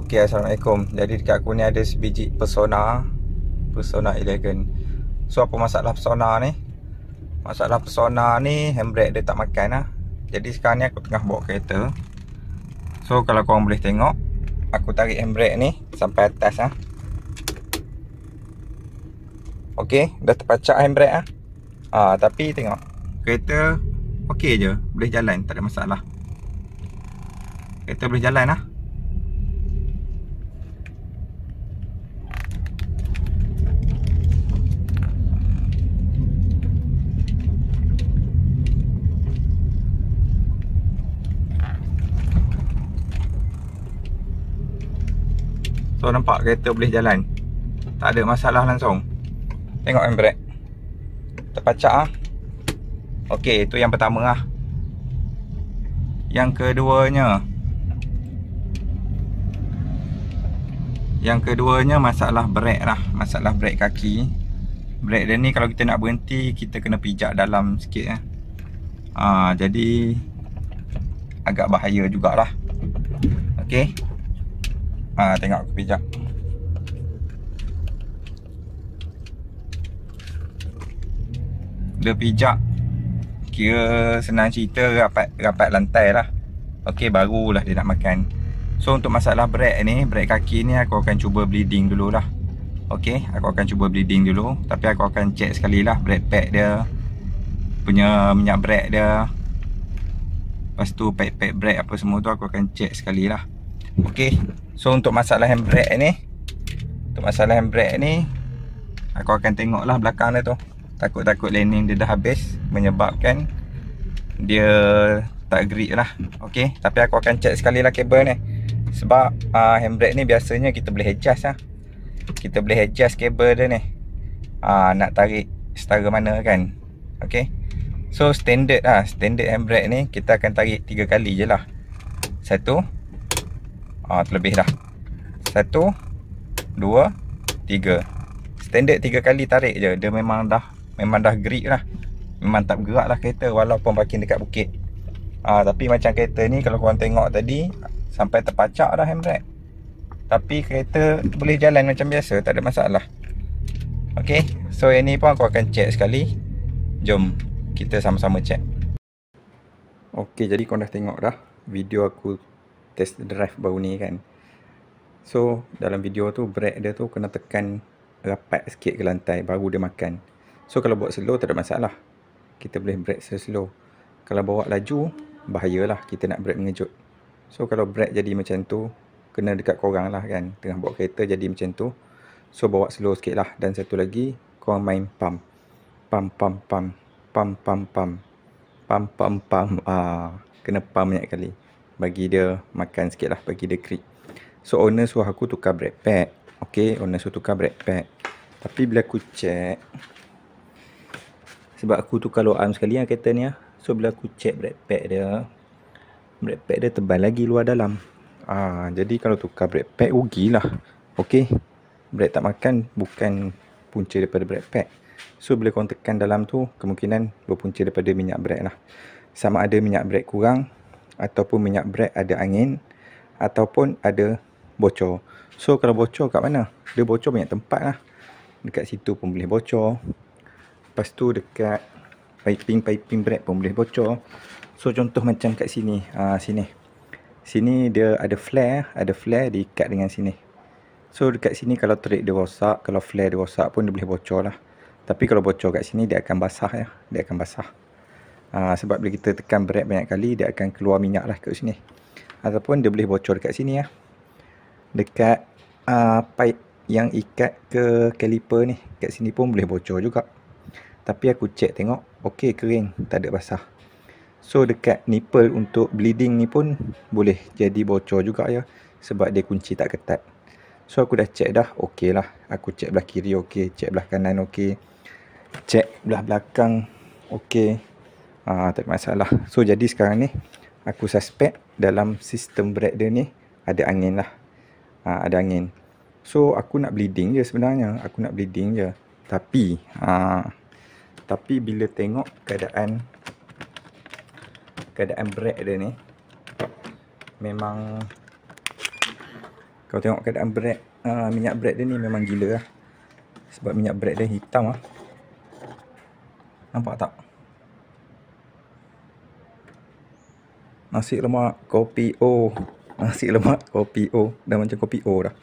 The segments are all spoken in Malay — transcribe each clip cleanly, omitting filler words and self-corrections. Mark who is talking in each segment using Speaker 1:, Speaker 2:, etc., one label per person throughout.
Speaker 1: Okey, Assalamualaikum. Jadi dekat aku ni ada sebiji Persona Elegan. So apa masalah Persona ni? Masalah Persona ni handbrake dia tak makan lah. Jadi sekarang ni aku tengah bawa kereta. So kalau korang boleh tengok, aku tarik handbrake ni sampai atas lah. Okey, dah terpacak handbrake lah. Tapi tengok, kereta okey je, boleh jalan, tak ada masalah. Kereta boleh jalan lah. So nampak kereta boleh jalan, tak ada masalah langsung. Tengok handbrake terpacak lah. Okey, itu yang pertama lah. Yang keduanya masalah brake lah. Masalah brake kaki. Brake dia ni kalau kita nak berhenti, kita kena pijak dalam sikit lah. Jadi agak bahaya jugalah. Okey, tengok aku pijak. Dia pijak, kira senang cerita rapat lantai lah. Okey, barulah dia nak makan. So untuk masalah brake ni, brake kaki ni aku akan cuba bleeding dulu lah. Okey, aku akan cuba bleeding dulu. Tapi aku akan check sekali lah brake pad dia, punya minyak brake dia. Lepas tu pad brake apa semua tu aku akan check sekali lah. Okey, so untuk masalah handbrake ni, aku akan tengok lah belakang dia tu. Takut-takut landing dia dah habis, menyebabkan dia tak grip lah. Okey, tapi aku akan check sekali lah kabel ni. Sebab handbrake ni biasanya kita boleh adjust lah. Kita boleh adjust kabel dia ni, nak tarik setara mana kan. Okey, so standard lah, standard handbrake ni kita akan tarik 3 kali je lah. Satu, terlebih dah. 1, 2, 3. Standard 3 kali tarik je. Dia memang dah grip lah. Memang tak bergerak lah kereta walaupun parking dekat bukit. Tapi macam kereta ni kalau korang tengok tadi, sampai terpacak dah handbrake. Tapi kereta boleh jalan macam biasa, tak ada masalah. Okey, so yang ni pun aku akan check sekali. Jom kita sama-sama check. Okey, jadi korang dah tengok dah video aku test drive baru ni kan. So dalam video tu brake dia tu kena tekan rapat sikit ke lantai baru dia makan. So kalau buat slow tak ada masalah, kita boleh brake slow. Kalau bawa laju, bahayalah, kita nak brake mengejut. So kalau brake jadi macam tu, kena dekat korang lah kan, tengah bawa kereta jadi macam tu. So bawa slow sikit lah. Dan satu lagi, korang main pump. Kena pump banyak kali, bagi dia makan sikit lah, bagi dia grip. So owner suruh aku tukar brake pad. Okey, owner suruh tukar brake pad. Tapi bila aku check, sebab aku tukar low arm sekali lah kereta ni lah. So bila aku check brake pad dia tebal lagi luar dalam. Jadi kalau tukar brake pad rugilah. Okey, brake tak makan bukan punca daripada brake pad. So bila korang tekan dalam tu, kemungkinan berpunca daripada minyak brake lah. Sama ada minyak brake kurang, ataupun minyak brake ada angin, ataupun ada bocor. So kalau bocor kat mana? Dia bocor banyak tempat lah. Dekat situ pun boleh bocor. Lepas tu dekat piping brake pun boleh bocor. So contoh macam kat sini, sini dia ada flare diikat dengan sini. So dekat sini kalau terik dia rosak, kalau flare dia rosak pun dia boleh bocor lah. Tapi kalau bocor kat sini dia akan basah ya, dia akan basah. Sebab bila kita tekan brake banyak kali, dia akan keluar minyak lah kat sini. Ataupun dia boleh bocor dekat sini ya, dekat pipe yang ikat ke caliper ni, kat sini pun boleh bocor juga. Tapi aku check tengok, okey, kering, tak ada basah. So dekat nipple untuk bleeding ni pun boleh jadi bocor juga ya, sebab dia kunci tak ketat. So aku dah check dah, okey lah. Aku check belah kiri okey, check belah kanan okey, check belah belakang okey. Tak ada masalah. So jadi sekarang ni aku suspect dalam sistem brake dia ni ada angin lah. Ada angin. So aku nak bleeding je sebenarnya, tapi bila tengok keadaan brake dia ni, memang Kau tengok keadaan brad, minyak brad dia ni memang gila lah. Sebab minyak brad dia hitam lah. Nampak tak? Nasi lemak kopi O. Nasi lemak kopi O. Dah macam kopi O dah.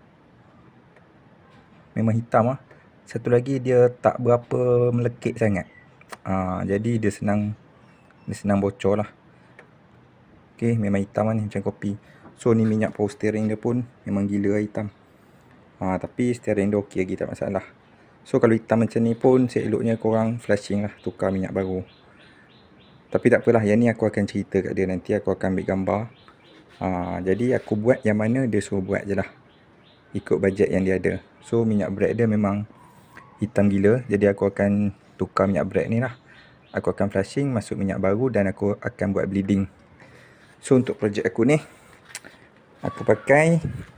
Speaker 1: Memang hitam lah. Satu lagi dia tak berapa melekit sangat. Jadi dia senang bocor lah. Okay, memang hitam lah ni macam kopi. So ni minyak power steering dia pun memang gila lah hitam. Tapi steering dia okey lagi, tak masalah. So kalau hitam macam ni pun seeloknya korang flashing lah, tukar minyak baru. Tapi tak apalah, yang ni aku akan cerita kat dia, nanti aku akan ambil gambar. Jadi aku buat yang mana dia suruh buat je lah, ikut bajet yang dia ada. So minyak brad dia memang hitam gila. Jadi aku akan tukar minyak brad ni lah. Aku akan flushing, masuk minyak baru dan aku akan buat bleeding. So untuk projek aku ni, aku pakai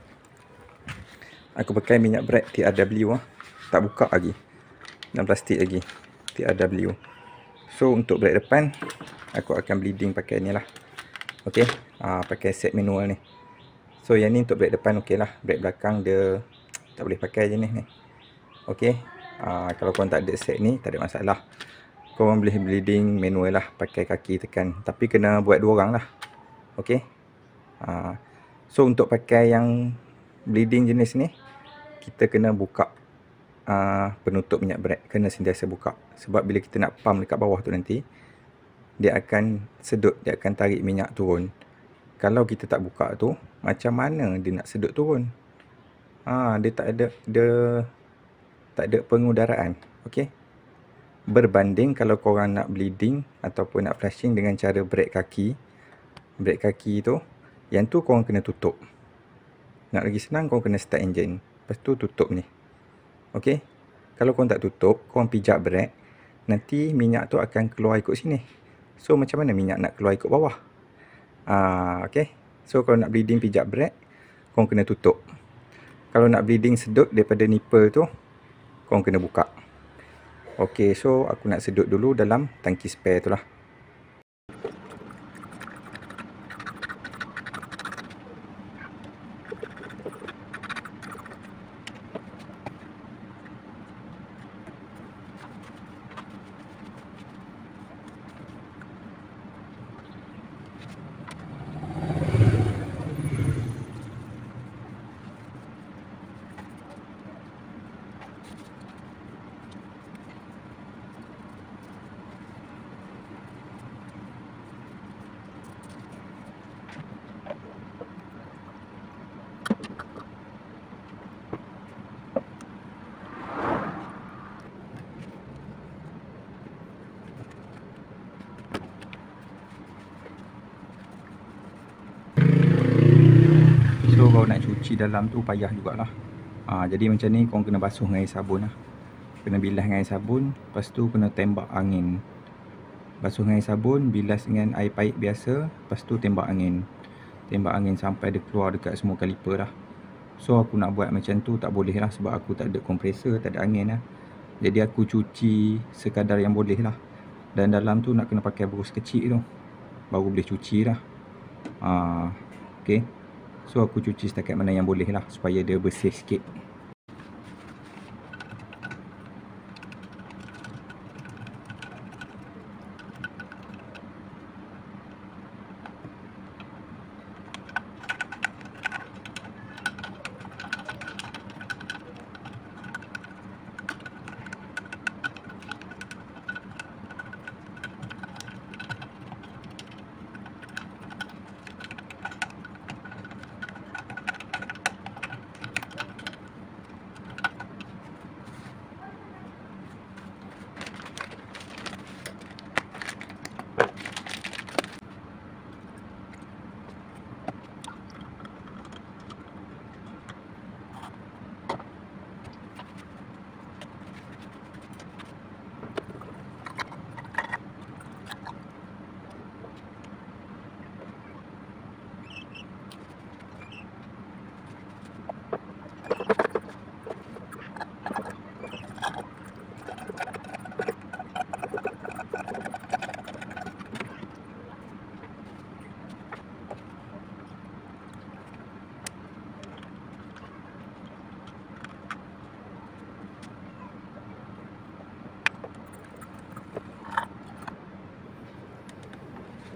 Speaker 1: minyak brad TRW lah. Tak buka lagi, dalam plastik lagi, TRW. So untuk brad depan, aku akan bleeding pakai ni lah. Okay, pakai set manual ni. So yang ni untuk brad depan okey lah. Brad belakang dia tak boleh pakai jenis ni. Okay, kalau korang tak ada set ni, tak ada masalah. Korang boleh bleeding manual lah, pakai kaki tekan. Tapi kena buat 2 orang lah. Okay. So untuk pakai yang bleeding jenis ni, kita kena buka penutup minyak brad. Kena sentiasa buka. Sebab bila kita nak pump dekat bawah tu nanti, dia akan sedut, dia akan tarik minyak turun. Kalau kita tak buka tu, macam mana dia nak sedut turun? Dia tak ada pengudaraan. Okey. Berbanding kalau korang nak bleeding ataupun nak flushing dengan cara brake kaki. Brake kaki tu, yang tu korang kena tutup. Nak lagi senang, korang kena start engine. Lepas tu tutup ni. Okey. Kalau korang tak tutup, korang pijak brake, nanti minyak tu akan keluar ikut sini. So macam mana minyak nak keluar ikut bawah? Okay. So kalau nak bleeding pijak brake, korang kena tutup. Kalau nak bleeding sedut daripada nipple tu, korang kena buka. Okay, so aku nak sedut dulu dalam tangki spare tu lah. So kalau nak cuci dalam tu payah jugalah. Jadi macam ni korang kena basuh dengan air sabun lah. Kena bilas dengan air sabun, lepas tu kena tembak angin. Basuh dengan air sabun, bilas dengan air paip biasa, lepas tu tembak angin. Tembak angin sampai dia keluar dekat semua kaliper lah. So aku nak buat macam tu tak boleh lah, sebab aku tak ada kompresor, tak ada angin lah. Jadi aku cuci sekadar yang boleh lah. Dan dalam tu nak kena pakai brus kecil tu, baru boleh cuci lah. Okay. So aku cuci setakat mana yang boleh lah, supaya dia bersih sikit.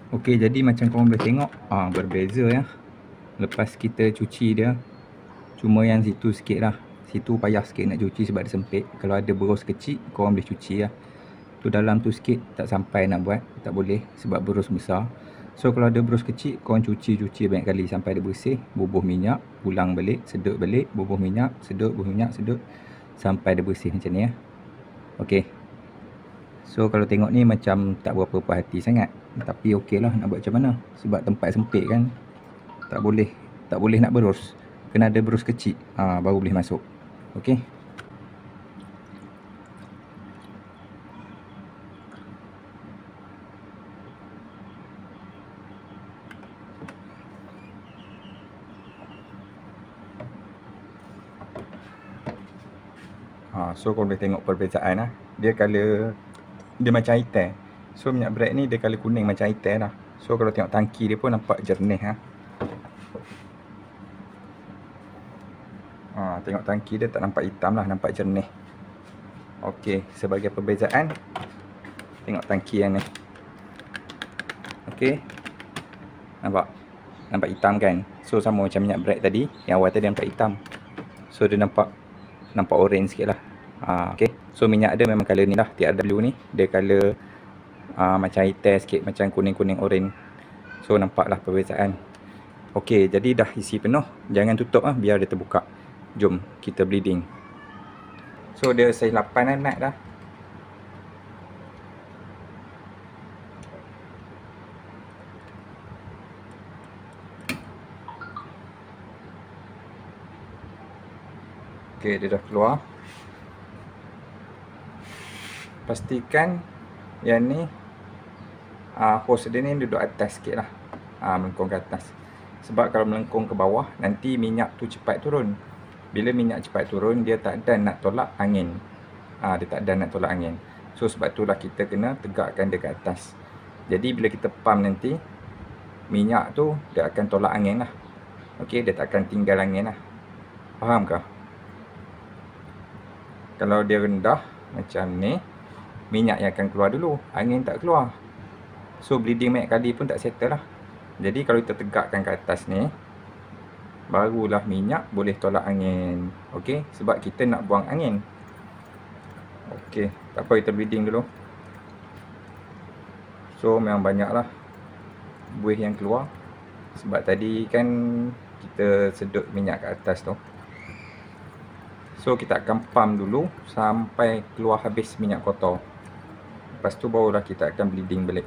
Speaker 1: Okey, jadi macam korang boleh tengok, berbeza ya. Lepas kita cuci dia, cuma yang situ sikit lah. Situ payah sikit nak cuci sebab dia sempit. Kalau ada berus kecil, korang boleh cuci lah. Tu dalam tu sikit tak sampai nak buat, tak boleh sebab berus besar. So kalau ada berus kecil, korang cuci banyak kali sampai dia bersih. Bubuh minyak, ulang balik, sedut balik, bubuh minyak, sedut, sampai dia bersih macam ni ya. Okey. So kalau tengok ni macam tak berapa puas hati sangat. Tapi okey lah, nak buat macam mana. Sebab tempat sempit kan. Tak boleh nak berus. Kena ada berus kecil, baru boleh masuk. Okey. So korang boleh tengok perbezaan lah. Dia colour, dia macam hitam. So minyak bread ni dia colour kuning macam hitam lah. So kalau tengok tangki dia pun nampak jernih lah. Tengok tangki dia tak nampak hitam lah, nampak jernih. Okey, sebagai perbezaan, tengok tangki yang ni. Okey, nampak hitam kan. So sama macam minyak bread tadi, yang awal tadi nampak hitam. So dia nampak orange sikit lah. Okey, so minyak dia memang colour ni lah, TRW ni. Dia colour macam hitam sikit, macam kuning-kuning orange. So nampaklah perbezaan. Okey, jadi dah isi penuh. Jangan tutup lah, biar dia terbuka. Jom kita bleeding. So dia saiz 8 lah naik dah. Okey, dia dah keluar. Pastikan yang ni hose dia ni duduk atas sikit lah, melengkung ke atas. Sebab kalau melengkung ke bawah, nanti minyak tu cepat turun. Bila minyak cepat turun, dia tak ada nak tolak angin. So sebab itulah kita kena tegakkan dia ke atas. Jadi bila kita pump nanti, minyak tu dia akan tolak angin lah. Okey, dia tak akan tinggal angin lah. Faham ke? Kalau dia rendah macam ni, minyak yang akan keluar dulu, angin tak keluar. So bleeding banyak kali pun tak settle lah. Jadi kalau kita tegakkan ke atas ni, barulah minyak boleh tolak angin. Okey, sebab kita nak buang angin. Okey, tak apa, kita bleeding dulu. So memang banyak lah buih yang keluar. Sebab tadi kan kita sedut minyak ke atas tu. So kita akan pump dulu sampai keluar habis minyak kotor. Lepas tu barulah kita akan bleeding balik.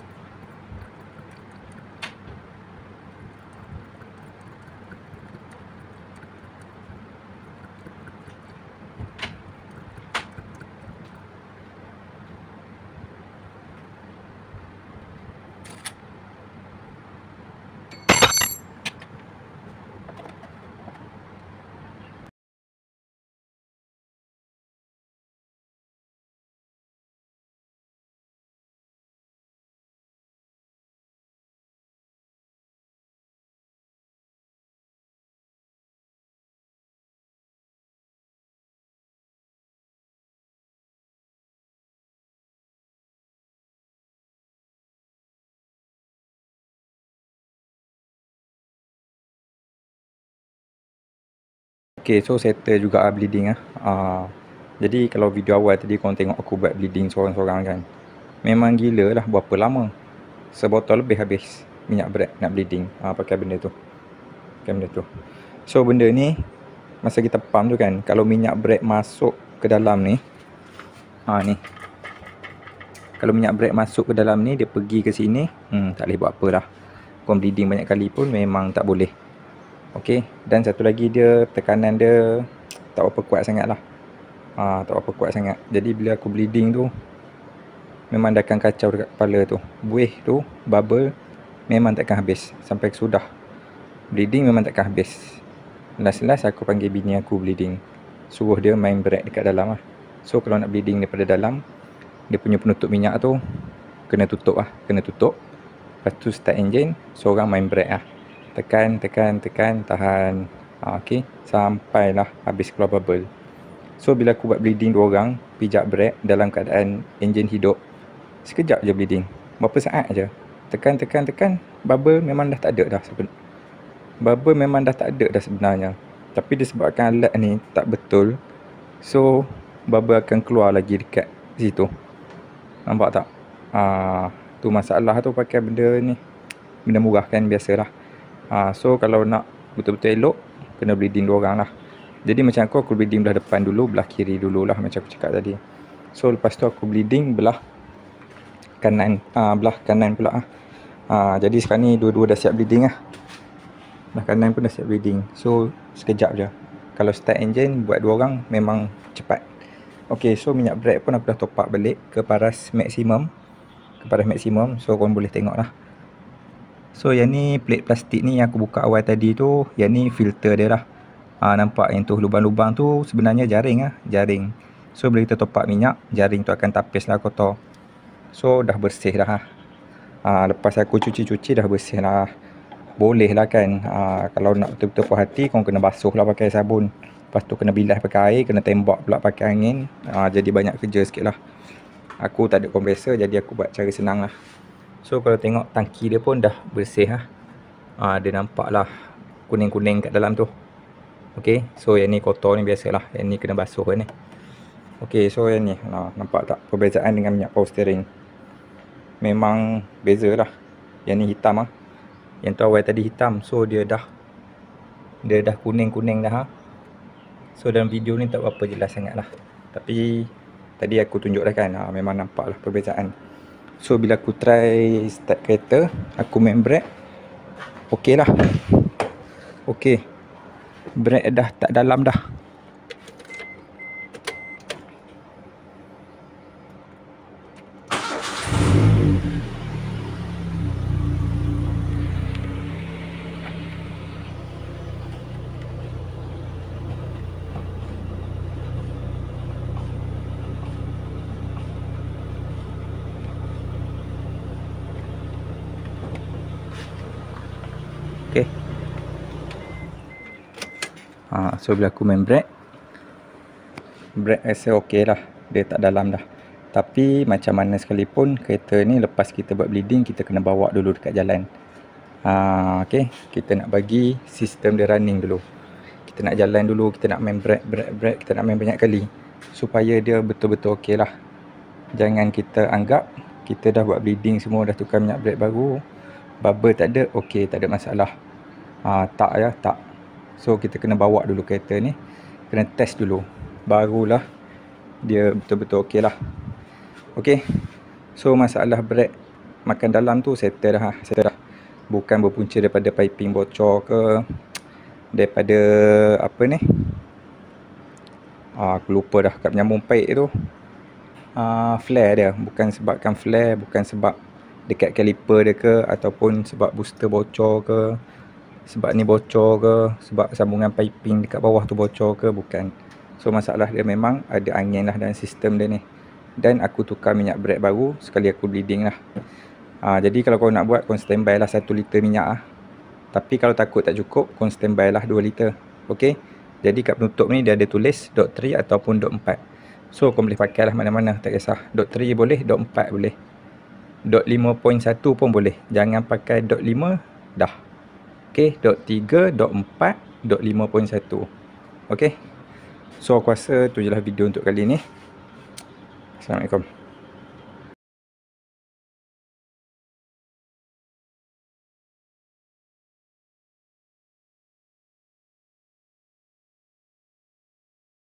Speaker 1: Okay, so settle juga bleeding Jadi kalau video awal tadi korang tengok aku buat bleeding seorang-seorang kan, memang gila lah, berapa lama. Sebotol lebih habis minyak bread nak bleeding pakai benda tu. So benda ni masa kita pump tu kan, kalau minyak bread masuk ke dalam ni, ni, kalau minyak bread masuk ke dalam ni, dia pergi ke sini, tak boleh buat apa lah. Korang bleeding banyak kali pun memang tak boleh. Okey, dan satu lagi dia tekanan dia tak apa kuat sangat lah. Tak apa kuat sangat. Jadi bila aku bleeding tu, memang dah akan kacau dekat kepala tu. Buih tu, bubble, memang takkan habis sampai sudah. Bleeding memang takkan habis. Last aku panggil bini aku bleeding, suruh dia main bread dekat dalam lah. So kalau nak bleeding daripada dalam, dia punya penutup minyak tu kena tutup lah, Lepas tu start engine, seorang main bread lah. Tekan, tahan. Okey, sampailah habis keluar bubble. So bila aku buat bleeding 2 orang, pijak bread dalam keadaan enjin hidup, sekejap je bleeding, berapa saat je. Tekan. Bubble memang dah tak ada dah sebenarnya. Tapi disebabkan alat ni tak betul, so bubble akan keluar lagi dekat situ. Nampak tak? Tu masalah tu pakai benda ni. Benda murah kan, biasalah. So kalau nak betul-betul elok, kena bleeding 2 orang lah. Jadi macam aku bleeding belah depan dulu, belah kiri dulu lah, macam aku cakap tadi. So lepas tu aku bleeding belah kanan pula. Jadi sekarang ni dua-dua dah siap bleeding lah. Belah kanan pun dah siap bleeding. So sekejap je. Kalau start engine buat 2 orang memang cepat. Okay, so minyak brake pun aku dah top up balik ke paras maksimum. So korang boleh tengok lah. So yang ni plate plastik ni yang aku buka awal tadi tu, yang ni filter dia lah. Nampak yang tu lubang-lubang tu sebenarnya jaring. So bila kita top up minyak, jaring tu akan tapis lah kotor. So dah bersih dah. Lepas aku cuci dah bersih lah. Boleh lah kan. Kalau nak betul-betul puas hati, korang kena basuh lah pakai sabun. Lepas tu kena bilas pakai air, kena tembak pula pakai angin. Jadi banyak kerja sikit lah. Aku tak ada kompresor, jadi aku buat cara senang lah. So kalau tengok tangki dia pun dah bersih lah. Dia nampak lah kuning-kuning kat dalam tu. Okay, so yang ni kotor ni biasalah. Yang ni kena basuh ni. Okay, so yang ni nampak tak perbezaan dengan minyak power steering? Memang beza lah. Yang ni hitam lah. Yang tu awal tadi hitam. So dia dah kuning-kuning dah. So dalam video ni tak berapa jelas sangat lah. Tapi tadi aku tunjuk dah kan. Memang nampak lah perbezaan. So bila aku try start kereta, aku main brake, okey lah. Okey, brake dah tak dalam dah. Okay. So bila aku main brake rasa okey lah. Dia tak dalam dah. Tapi macam mana sekalipun, kereta ni lepas kita buat bleeding, kita kena bawa dulu dekat jalan. Okay. Kita nak bagi sistem dia running dulu. Kita nak jalan dulu, kita nak main brake, kita nak main banyak kali. Supaya dia betul-betul okey lah. Jangan kita anggap kita dah buat bleeding semua, dah tukar minyak brake baru, bubble tak ada, okey, tak ada masalah. Tak. So kita kena bawa dulu kereta ni, kena test dulu, barulah dia betul-betul okey lah. Okey. So masalah brake makan dalam tu settle dah. Bukan berpunca daripada piping bocor ke, daripada apa ni, aku lupa dah kat penyambung paip tu. Flare dia, bukan sebabkan flare, bukan sebab dekat caliper dia ke, ataupun sebab booster bocor ke, sebab ni bocor ke, sebab sambungan piping dekat bawah tu bocor ke, bukan. So masalah dia memang ada angin lah dalam sistem dia ni. Dan aku tukar minyak brake baru sekali aku bleeding lah. Jadi kalau kau nak buat, kau standby lah 1 liter minyak lah. Tapi kalau takut tak cukup, kau standby lah 2 liter. Ok. Jadi kat penutup ni dia ada tulis .3 ataupun .4. So kau boleh pakai lah mana-mana, tak kisah. .3 boleh, .4 boleh, .5.1 pun boleh. Jangan pakai .5 dah. Ok, .3, .4, .5.1. Ok. So aku rasa tu je lah video untuk kali ni. Assalamualaikum.